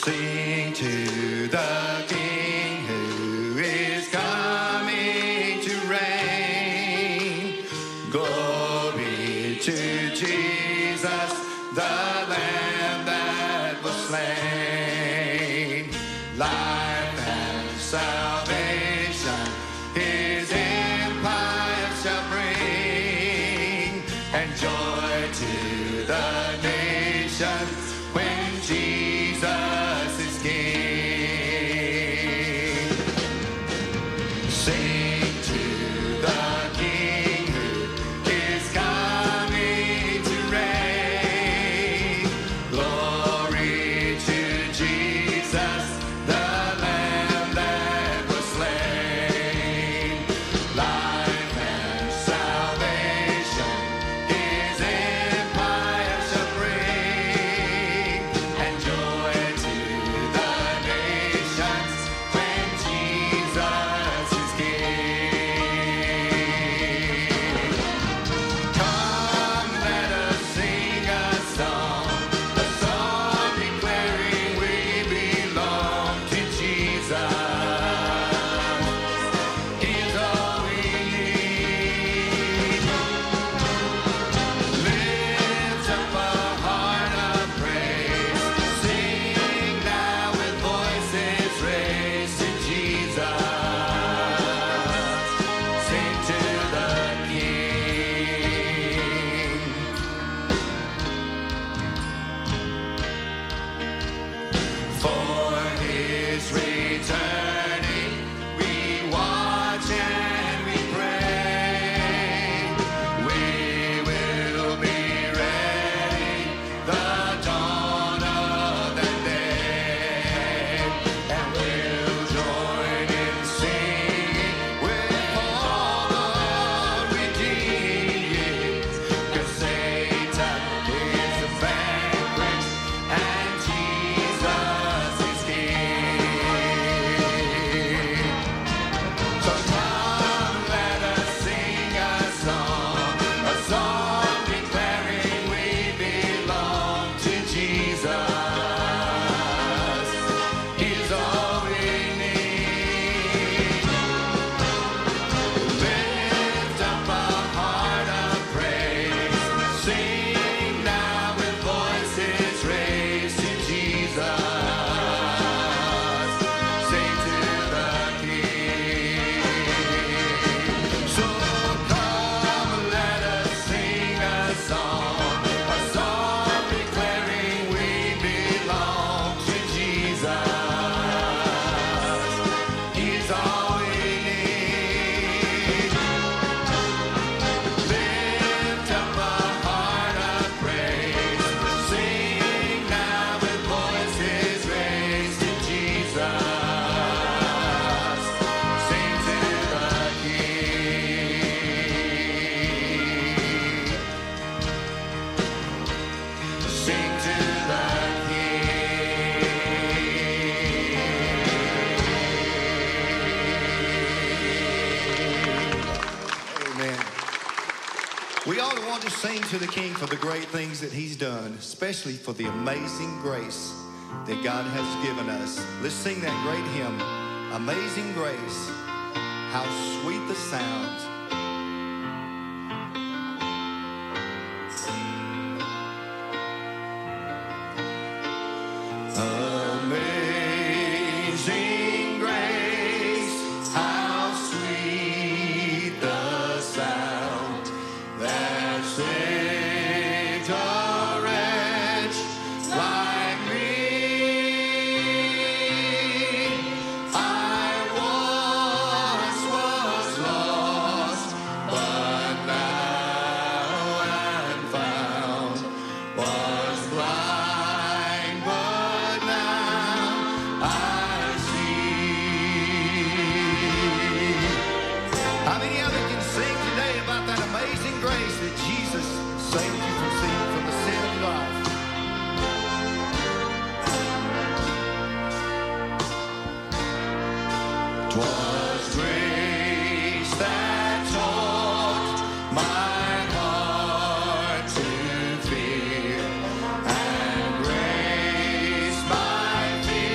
Sing to the King who is coming to reign. Glory to Jesus, the Lamb that was slain. Life and salvation his empire shall bring, and joy to the nations when Jesus is King. Sing to the King who is coming to reign. Glory to Jesus, the Lamb that was slain. Life and salvation his empire shall bring, and joy to the nations when Jesus is King. Come, let us sing a song declaring we belong to Jesus. He's all we need. Lift up a heart of praise. Sing now with voices raised to Jesus. Sing to the King. For his returning, we watch and we pray. We will be ready, the dawn of that day, and we'll join in singing with all the redeemed. 'Cause Satan is the vanquished and Jesus is King. So come, let us sing a song declaring we belong to Jesus. He's all we need. Lift up a heart of praise. Sing now with voices raised to Jesus. Sing to the King. So come, let us sing a song declaring we belong to Jesus. He's all we need. Lift up a heart of praise. Sing now with voices raised to Jesus. Sing to the King. Sing to the King. Amen. We ought to want to sing to the King for the great things that he's done, especially for the amazing grace that God has given us. Let's sing that great hymn, Amazing Grace. How sweet the sound. Amazing grace, how sweet the sound that saved a wretch like me. I once was lost, but now am found. Was blind, but now I see. How many of you can sing today about that amazing grace that Jesus saved you from sin, from the sin of life? 'Twas grace that taught my heart to fear, and grace my fear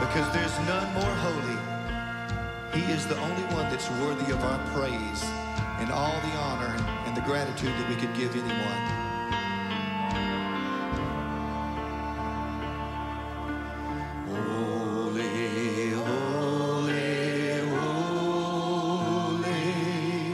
because there's none more holy. He is the only one that's worthy of our praise and all the honor and the gratitude that we could give anyone. Holy, holy, holy,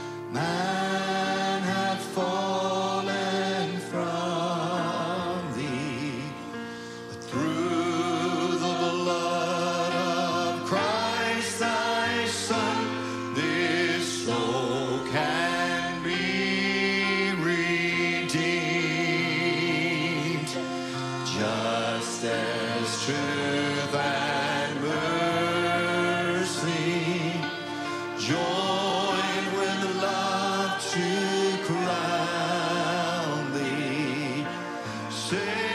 man hath fallen from thee. Through the blood of Christ thy Son, this soul can be redeemed. Just as truth and mercy join with love to crown thee. Say